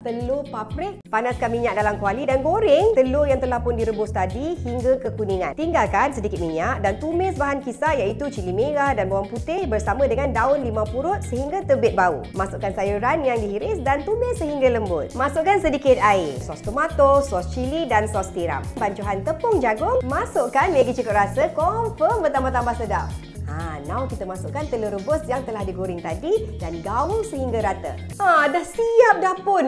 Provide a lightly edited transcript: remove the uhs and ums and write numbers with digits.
telur paprik. Panaskan minyak dalam kuali dan goreng telur yang telah pun direbus tadi hingga kekuningan. Tinggalkan sedikit minyak dan tumis bahan kisar iaitu cili merah dan bawang putih bersama dengan daun limau purut sehingga terbit bau. Masukkan sayuran yang dihiris dan tumis sehingga lembut. Masukkan sedikit air, sos tomato, sos cili dan sos tiram. Bancuhan tepung jagung, masukkan Maggi cukup rasa, confirm bertambah-tambah sedap. Now kita masukkan telur rebus yang telah digoreng tadi dan gaul sehingga rata. Dah siap dah pun.